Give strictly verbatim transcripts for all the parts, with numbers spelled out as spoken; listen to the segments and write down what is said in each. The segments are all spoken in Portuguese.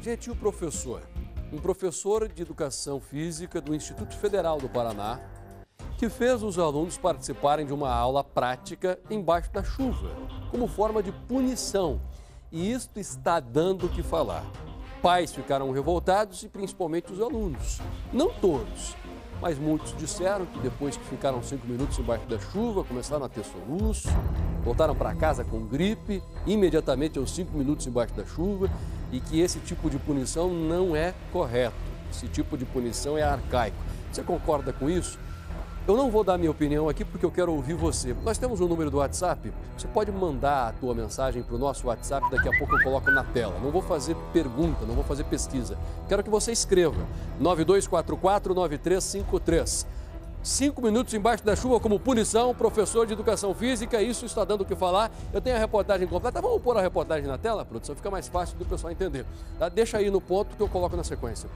Gente, e o professor? Um professor de Educação Física do Instituto Federal do Paraná, que fez os alunos participarem de uma aula prática embaixo da chuva, como forma de punição. E isto está dando o que falar. Pais ficaram revoltados e principalmente os alunos. Não todos, mas muitos disseram que depois que ficaram cinco minutos embaixo da chuva, começaram a ter soluço, voltaram para casa com gripe, imediatamente aos cinco minutos embaixo da chuva, e que esse tipo de punição não é correto. Esse tipo de punição é arcaico. Você concorda com isso? Eu não vou dar minha opinião aqui porque eu quero ouvir você. Nós temos um número do WhatsApp. Você pode mandar a tua mensagem para o nosso WhatsApp, daqui a pouco eu coloco na tela. Não vou fazer pergunta, não vou fazer pesquisa. Quero que você escreva. nove dois quatro quatro, nove três cinco três. Cinco minutos embaixo da chuva como punição, professor de Educação Física, isso está dando o que falar. Eu tenho a reportagem completa. Vamos pôr a reportagem na tela, produção? Fica mais fácil do pessoal entender. Tá? Deixa aí no ponto que eu coloco na sequência.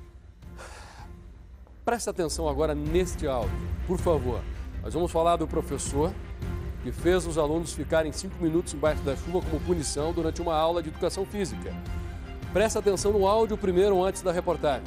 Presta atenção agora neste áudio, por favor. Nós vamos falar do professor que fez os alunos ficarem cinco minutos embaixo da chuva como punição durante uma aula de Educação Física. Presta atenção no áudio primeiro, antes da reportagem.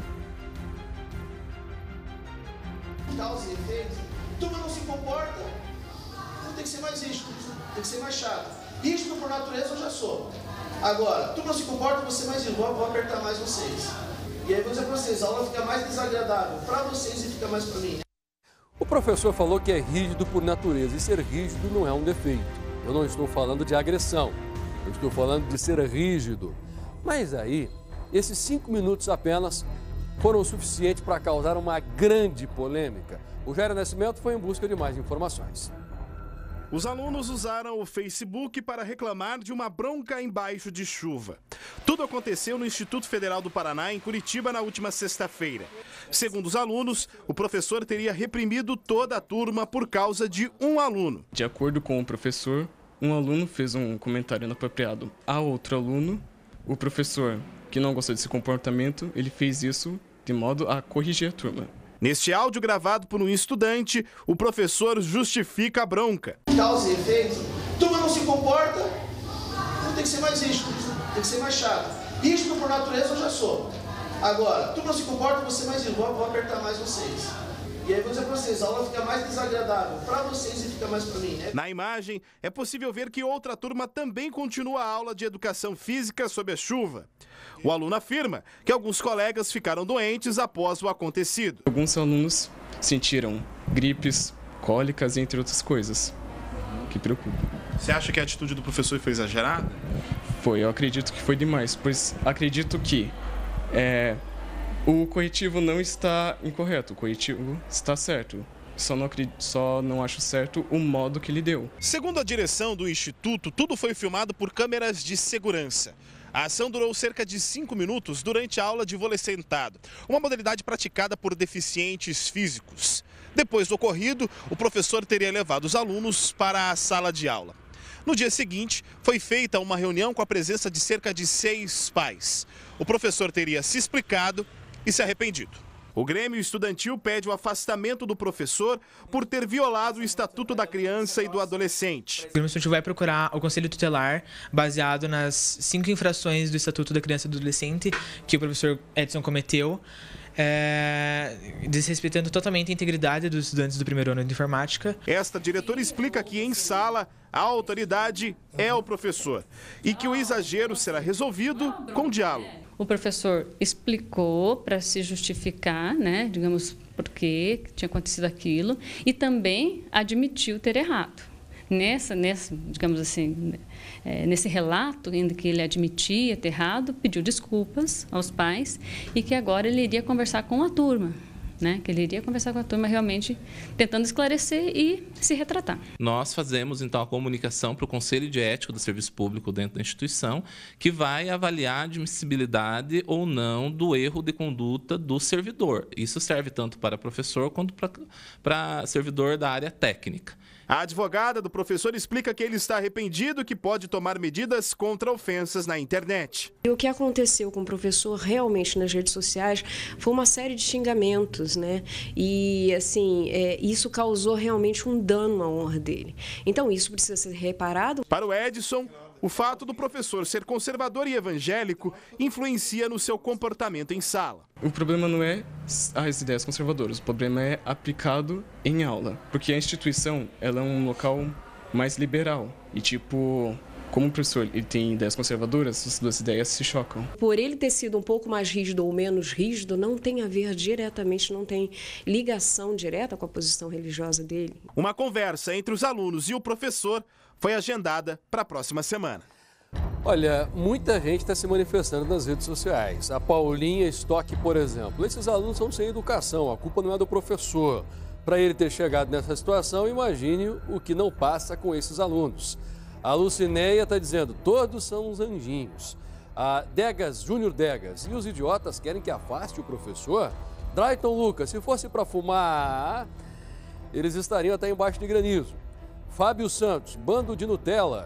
Causa e efeito. Turma não se comporta, tem que ser mais rígido, tem que ser mais chato. Rígido por natureza eu já sou. Agora, turma não se comporta, vou ser mais rígido, vou apertar mais vocês. E aí vou dizer para vocês, a aula fica mais desagradável para vocês e fica mais para mim. O professor falou que é rígido por natureza, e ser rígido não é um defeito. Eu não estou falando de agressão, eu estou falando de ser rígido. Mas aí, esses cinco minutos apenas foram o suficiente para causar uma grande polêmica. O Jair Nascimento foi em busca de mais informações. Os alunos usaram o Facebook para reclamar de uma bronca embaixo de chuva. Tudo aconteceu no Instituto Federal do Paraná, em Curitiba, na última sexta-feira. Segundo os alunos, o professor teria reprimido toda a turma por causa de um aluno. De acordo com o professor, um aluno fez um comentário inapropriado a outro aluno. O professor, que não gostou desse comportamento, ele fez isso de modo a corrigir a turma. Neste áudio gravado por um estudante, o professor justifica a bronca. Causa e efeito. Turma não se comporta, tem que ser mais rígido, tem que ser mais chato. Rígido por natureza eu já sou. Agora, turma não se comporta, vou ser mais rígido, vou apertar mais vocês. E aí vou dizer para vocês, a aula fica mais desagradável para vocês e fica mais para mim. Né? Na imagem, é possível ver que outra turma também continua a aula de Educação Física sob a chuva. O aluno afirma que alguns colegas ficaram doentes após o acontecido. Alguns alunos sentiram gripes, cólicas, entre outras coisas, que preocupa. Você acha que a atitude do professor foi exagerada? Foi, eu acredito que foi demais, pois acredito que é, o corretivo não está incorreto, o corretivo está certo. Só não, acredito, só não acho certo o modo que ele deu. Segundo a direção do Instituto, tudo foi filmado por câmeras de segurança. A ação durou cerca de cinco minutos durante a aula de vôlei sentado, uma modalidade praticada por deficientes físicos. Depois do ocorrido, o professor teria levado os alunos para a sala de aula. No dia seguinte, foi feita uma reunião com a presença de cerca de seis pais. O professor teria se explicado e se arrependido. O Grêmio Estudantil pede o afastamento do professor por ter violado o Estatuto da Criança e do Adolescente. O Grêmio Estudantil vai procurar o Conselho Tutelar baseado nas cinco infrações do Estatuto da Criança e do Adolescente que o professor Edson cometeu, é, desrespeitando totalmente a integridade dos estudantes do primeiro ano de informática. Esta diretora explica que em sala a autoridade é o professor e que o exagero será resolvido com diálogo. O professor explicou para se justificar, né, digamos, por que tinha acontecido aquilo, e também admitiu ter errado. Nessa, nessa digamos assim, é, nesse relato em que ele admitia ter errado, pediu desculpas aos pais e que agora ele iria conversar com a turma. Né, que ele iria conversar com a turma realmente tentando esclarecer e se retratar. Nós fazemos, então, a comunicação para o Conselho de Ética do Serviço Público dentro da instituição, que vai avaliar a admissibilidade ou não do erro de conduta do servidor. Isso serve tanto para professor quanto para, para servidor da área técnica. A advogada do professor explica que ele está arrependido e que pode tomar medidas contra ofensas na internet. E o que aconteceu com o professor realmente nas redes sociais foi uma série de xingamentos, né? E, assim, é, isso causou realmente um dano à honra dele. Então, isso precisa ser reparado. Para o Edson, O fato do professor ser conservador e evangélico influencia no seu comportamento em sala. O problema não é as ideias conservadoras, o problema é aplicado em aula. Porque a instituição, ela é um local mais liberal. E tipo, como o professor ele tem ideias conservadoras, as duas ideias se chocam. Por ele ter sido um pouco mais rígido ou menos rígido, não tem a ver diretamente, não tem ligação direta com a posição religiosa dele. Uma conversa entre os alunos e o professor foi agendada para a próxima semana. Olha, muita gente está se manifestando nas redes sociais. A Paulinha Stock, por exemplo. Esses alunos são sem educação, a culpa não é do professor. Para ele ter chegado nessa situação, imagine o que não passa com esses alunos. A Lucinéia está dizendo, todos são uns anjinhos. A Degas, Júnior Degas, e os idiotas querem que afaste o professor? Drayton Lucas, se fosse para fumar, eles estariam até embaixo de granizo. Fábio Santos, bando de Nutella.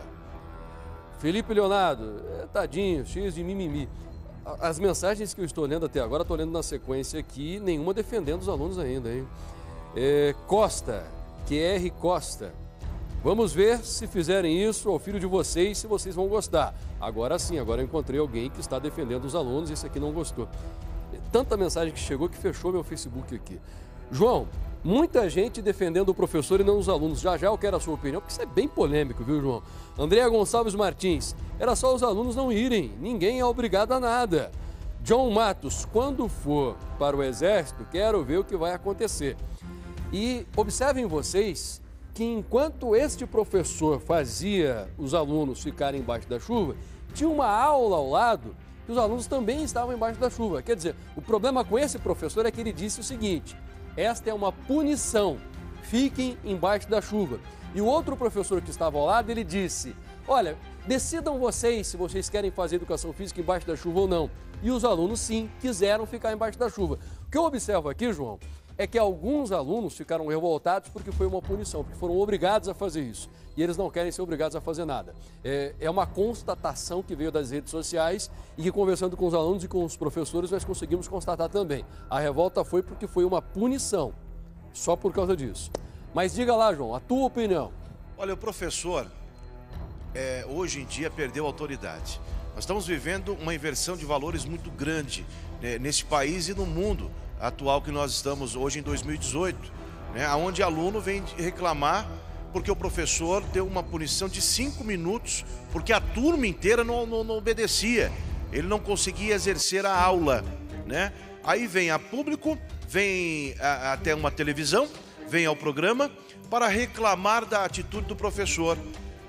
Felipe Leonardo, é, tadinho, cheio de mimimi. As mensagens que eu estou lendo até agora, estou lendo na sequência aqui, nenhuma defendendo os alunos ainda, hein? É, Costa, Q R Costa. Vamos ver se fizerem isso ao filho de vocês, se vocês vão gostar. Agora sim, agora eu encontrei alguém que está defendendo os alunos e esse aqui não gostou. Tanta mensagem que chegou que fechou meu Facebook aqui. João, muita gente defendendo o professor e não os alunos. Já já eu quero a sua opinião, porque isso é bem polêmico, viu, João? Andréa Gonçalves Martins, era só os alunos não irem, ninguém é obrigado a nada. John Matos, quando for para o Exército, quero ver o que vai acontecer. E observem vocês que enquanto este professor fazia os alunos ficarem embaixo da chuva, tinha uma aula ao lado que os alunos também estavam embaixo da chuva. Quer dizer, o problema com esse professor é que ele disse o seguinte, esta é uma punição, fiquem embaixo da chuva. E o outro professor que estava ao lado, ele disse, olha, decidam vocês se vocês querem fazer educação física embaixo da chuva ou não. E os alunos, sim, quiseram ficar embaixo da chuva. O que eu observo aqui, João, é que alguns alunos ficaram revoltados porque foi uma punição, porque foram obrigados a fazer isso. E eles não querem ser obrigados a fazer nada. É, é uma constatação que veio das redes sociais e que, conversando com os alunos e com os professores, nós conseguimos constatar também. A revolta foi porque foi uma punição, só por causa disso. Mas diga lá, João, a tua opinião. Olha, o professor, é, hoje em dia, perdeu autoridade. Nós estamos vivendo uma inversão de valores muito grande, né, nesse país e no mundo atual que nós estamos hoje em dois mil e dezoito, né, onde aluno vem reclamar porque o professor deu uma punição de cinco minutos, porque a turma inteira não, não, não obedecia, ele não conseguia exercer a aula, né? Aí vem a público, vem a, até uma televisão, vem ao programa para reclamar da atitude do professor.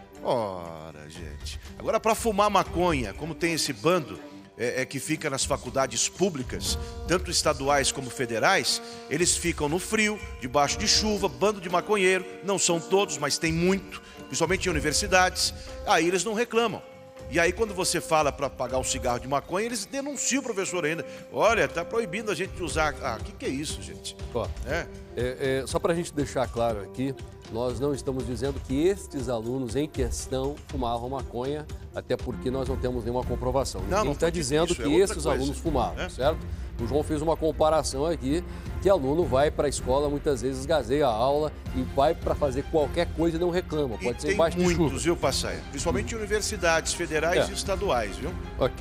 Ora, gente, agora para fumar maconha, como tem esse bando, É, é que fica nas faculdades públicas, tanto estaduais como federais, eles ficam no frio, debaixo de chuva, bando de maconheiro, não são todos, mas tem muito, principalmente em universidades, aí eles não reclamam. E aí quando você fala para pagar o cigarro de maconha, eles denunciam o professor ainda. Olha, está proibindo a gente de usar. Ah, o que, que é isso, gente? Ó, é? É, é, só para a gente deixar claro aqui, nós não estamos dizendo que estes alunos em questão fumavam maconha, até porque nós não temos nenhuma comprovação. Não, Ninguém está dizendo isso, que é esses coisa, alunos fumavam, é? certo? O João fez uma comparação aqui, que aluno vai para a escola, muitas vezes gazeia a aula e vai para fazer qualquer coisa e não reclama. Pode e ser tem embaixo de chuva. muitos, viu, Passaia? Principalmente em universidades federais É. e estaduais, viu? Ok.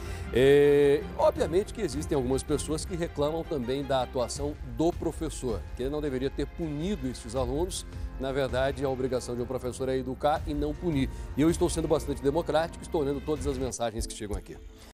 É, obviamente que existem algumas pessoas que reclamam também da atuação do professor, que ele não deveria ter punido esses alunos. Na verdade, a obrigação de um professor é educar e não punir. E eu estou sendo bastante democrático, estou lendo todas as mensagens que chegam aqui.